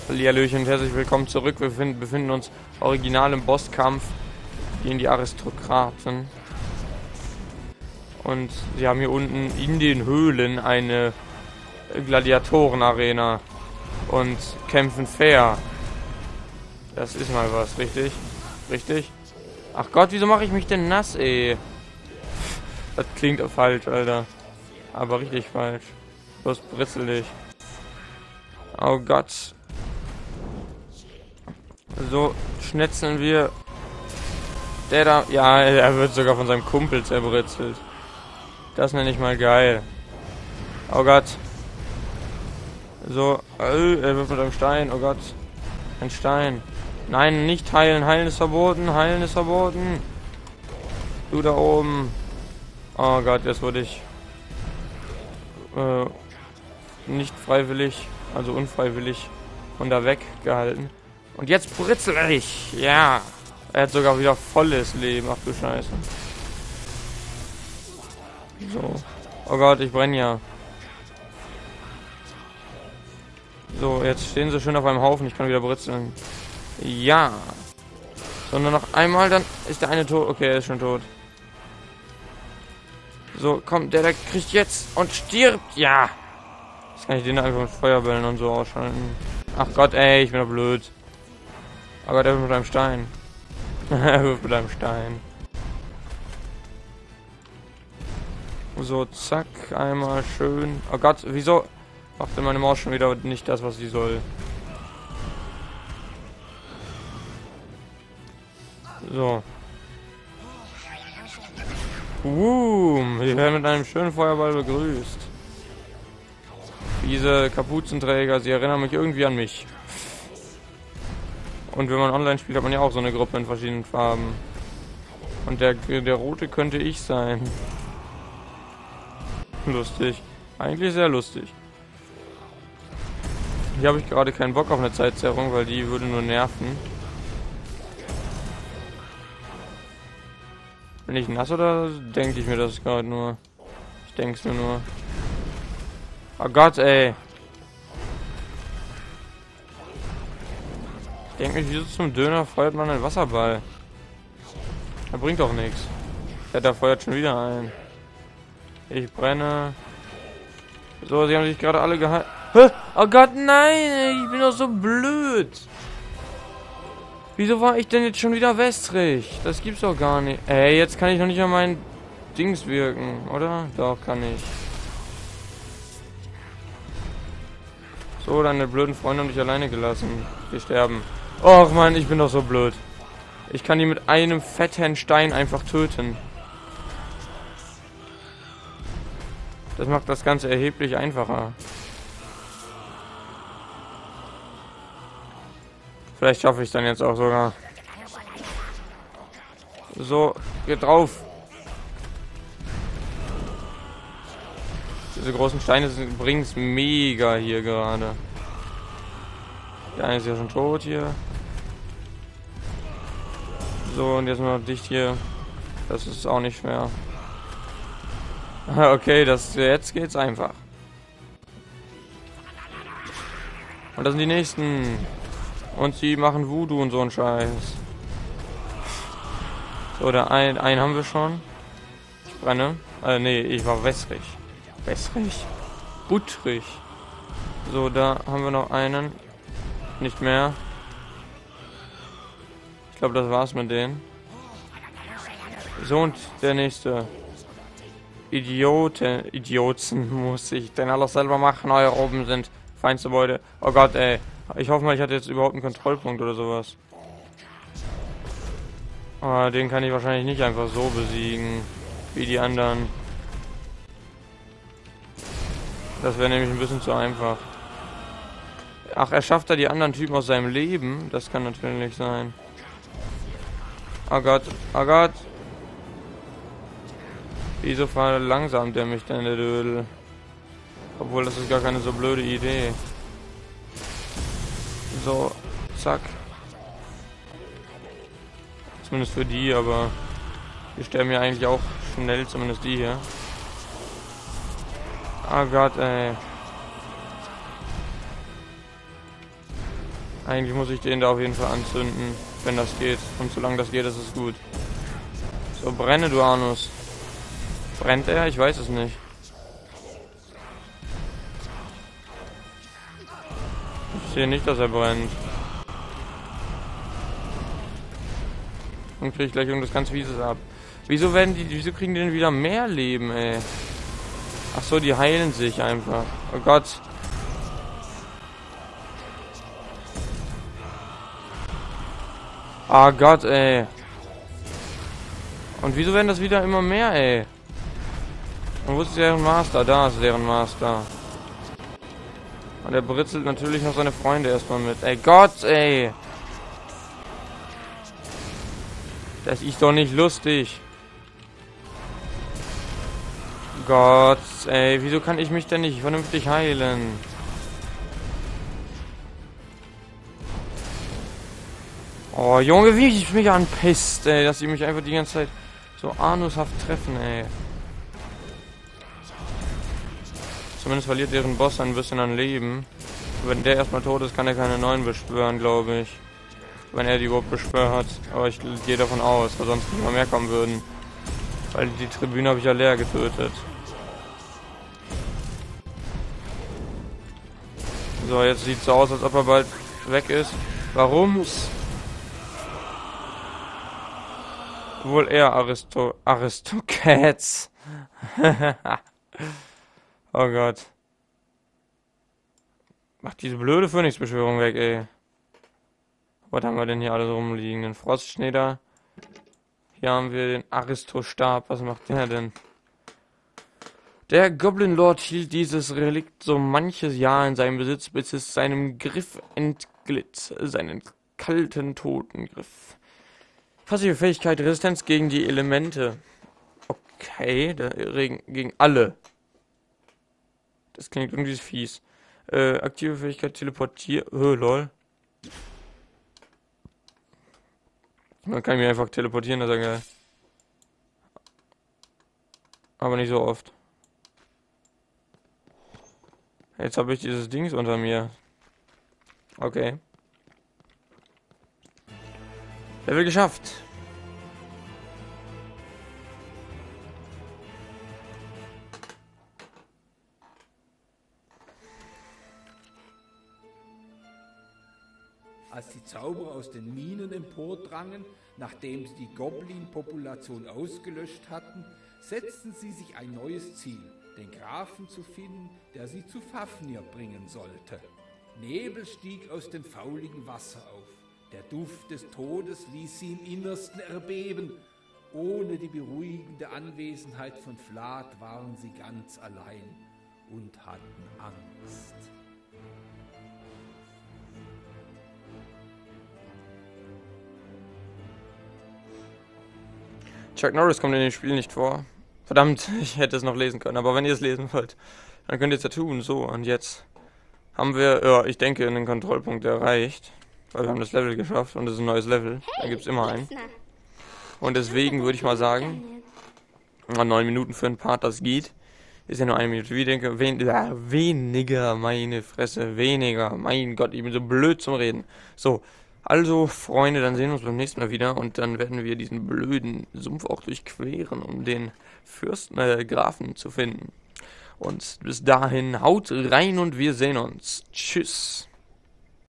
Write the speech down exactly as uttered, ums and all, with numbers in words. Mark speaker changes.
Speaker 1: Hallihallöchen und herzlich willkommen zurück. Wir befinden, befinden uns original im Bosskampf gegen die Aristokraten. Und sie haben hier unten in den Höhlen eine Gladiatorenarena und kämpfen fair. Das ist mal was, richtig? Richtig? Ach Gott, wieso mache ich mich denn nass, ey? Das klingt falsch, Alter. Aber richtig falsch. Bloß britzelig. Oh Gott. So schnetzeln wir. Der da. Ja, er wird sogar von seinem Kumpel zerbritzelt. Das nenne ich mal geil. Oh Gott. So. Äh, er wird mit einem Stein. Oh Gott. Ein Stein. Nein, nicht heilen. Heilen ist verboten. Heilen ist verboten. Du da oben. Oh Gott, jetzt wurde ich. Äh, nicht freiwillig. Also unfreiwillig. Von da weggehalten. Und jetzt britzel ich. Ja. Er hat sogar wieder volles Leben. Ach du Scheiße. So. Oh Gott, ich brenne ja. So, jetzt stehen sie schön auf einem Haufen. Ich kann wieder britzeln. Ja. So, nur noch einmal, dann ist der eine tot. Okay, er ist schon tot. So, komm, der, der kriegt jetzt und stirbt. Ja. Jetzt kann ich den einfach mit Feuerbällen und so ausschalten. Ach Gott, ey, ich bin doch blöd. Aber der wird mit einem Stein. Er wirft mit einem Stein. So, zack, einmal schön. Oh Gott, wieso macht denn meine Maus schon wieder nicht das, was sie soll? So. Boom, wir werden mit einem schönen Feuerball begrüßt. Diese Kapuzenträger, sie erinnern mich irgendwie an mich. Und wenn man online spielt, hat man ja auch so eine Gruppe in verschiedenen Farben. Und der, der rote könnte ich sein. Lustig. Eigentlich sehr lustig. Hier habe ich gerade keinen Bock auf eine Zeitzerrung, weil die würde nur nerven. Bin ich nass oder denke ich mir das gerade nur? Ich denke es mir nur. Oh Gott, ey. Ich denke mich, wieso zum Döner feuert man einen Wasserball? Er bringt doch nichts. Ja, da feuert schon wieder ein. Ich brenne. So, sie haben sich gerade alle gehalten. Oh Gott, nein! Ich bin doch so blöd. Wieso war ich denn jetzt schon wieder wässrig? Das gibt's doch gar nicht. Ey, jetzt kann ich noch nicht mal mein Dings wirken, oder? Doch, kann ich. So, deine blöden Freunde haben dich alleine gelassen. Wir sterben. Och man, ich bin doch so blöd. Ich kann die mit einem fetten Stein einfach töten. Das macht das Ganze erheblich einfacher. Vielleicht schaffe ich es dann jetzt auch sogar. So, geht drauf. Diese großen Steine bringen es mega hier gerade. Der eine ist ja schon tot hier. So, und jetzt nur noch dicht hier. Das ist auch nicht schwer. Okay, das jetzt geht's einfach. Und das sind die nächsten. Und sie machen Voodoo und so ein Scheiß. So, der ein, einen haben wir schon. Ich brenne. Äh, nee, ich war wässrig. Wässrig. Buttrig. So, da haben wir noch einen. Nicht mehr. Ich glaube, das war's mit denen. So, und der nächste. Idioten, Idioten muss ich denn alles selber machen. Euer oben sind feinste Beute. Oh Gott, ey. Ich hoffe mal, ich hatte jetzt überhaupt einen Kontrollpunkt oder sowas. Aber den kann ich wahrscheinlich nicht einfach so besiegen, wie die anderen. Das wäre nämlich ein bisschen zu einfach. Ach, er schafft da die anderen Typen aus seinem Leben. Das kann natürlich sein. Oh Gott, oh Gott. Wieso verlangsamt er mich denn, der Dödel? Obwohl, das ist gar keine so blöde Idee. So, zack. Zumindest für die, aber wir sterben ja eigentlich auch schnell, zumindest die hier. Oh Gott, ey. Eigentlich muss ich den da auf jeden Fall anzünden, wenn das geht. Und solange das geht, ist es gut. So, brenne, du Anus. Brennt er? Ich weiß es nicht. Ich sehe nicht, dass er brennt. Und kriege ich gleich irgendwas ganz Fieses ab. Wieso werden die, wieso kriegen die denn wieder mehr Leben, ey? Ach so, die heilen sich einfach. Oh Gott. Oh Gott, ey. Und wieso werden das wieder immer mehr, ey? Und wo ist deren Master? Da ist deren Master. Und er britzelt natürlich noch seine Freunde erstmal mit. Ey Gott, ey. Das ist doch nicht lustig. Gott, ey. Wieso kann ich mich denn nicht vernünftig heilen? Oh, Junge, wie ich mich anpisst, ey. Dass sie mich einfach die ganze Zeit so anushaft treffen, ey. Zumindest verliert deren Boss ein bisschen an Leben. Wenn der erstmal tot ist, kann er keine neuen beschwören, glaube ich. Wenn er die überhaupt beschwört hat. Aber ich gehe davon aus, weil sonst nicht mal mehr kommen würden. Weil die Tribüne habe ich ja leer getötet. So, jetzt sieht es so aus, als ob er bald weg ist. Warum? Wohl eher Aristo... Aristocats. Oh Gott. Mach diese blöde Phönixbeschwörung weg, ey. Was haben wir denn hier alles rumliegen? Den Frostschneider. Hier haben wir den Aristostab. Was macht der denn? Der Goblin Lord hielt dieses Relikt so manches Jahr in seinem Besitz, bis es seinem Griff entglitt. Seinen kalten Totengriff. Passive Fähigkeit, Resistenz gegen die Elemente. Okay, der Regen gegen alle. Das klingt irgendwie fies. Äh, aktive Fähigkeit, teleportieren. Oh, lol. Man kann mich einfach teleportieren, das ist ja geil. Aber nicht so oft. Jetzt habe ich dieses Dings unter mir. Okay. Level geschafft.
Speaker 2: Als die Zauberer aus den Minen empordrangen, nachdem sie die Goblin-Population ausgelöscht hatten, setzten sie sich ein neues Ziel, den Grafen zu finden, der sie zu Fafnir bringen sollte. Nebel stieg aus dem fauligen Wasser auf. Der Duft des Todes ließ sie im Innersten erbeben. Ohne die beruhigende Anwesenheit von Vlad waren sie ganz allein und hatten Angst.
Speaker 1: Chuck Norris kommt in dem Spiel nicht vor. Verdammt, ich hätte es noch lesen können. Aber wenn ihr es lesen wollt, dann könnt ihr es ja tun. So, und jetzt haben wir, ja, ich denke, einen Kontrollpunkt erreicht. Weil wir haben das Level geschafft und es ist ein neues Level. Da gibt es immer einen. Und deswegen würde ich mal sagen, neun Minuten für einen Part, das geht. Ist ja nur eine Minute. Wie denke, wen, ja, weniger, meine Fresse, weniger. Mein Gott, ich bin so blöd zum Reden. So, also, Freunde, dann sehen wir uns beim nächsten Mal wieder. Und dann werden wir diesen blöden Sumpf auch durchqueren, um den Fürsten, äh, Grafen zu finden. Und bis dahin, haut rein und wir sehen uns. Tschüss.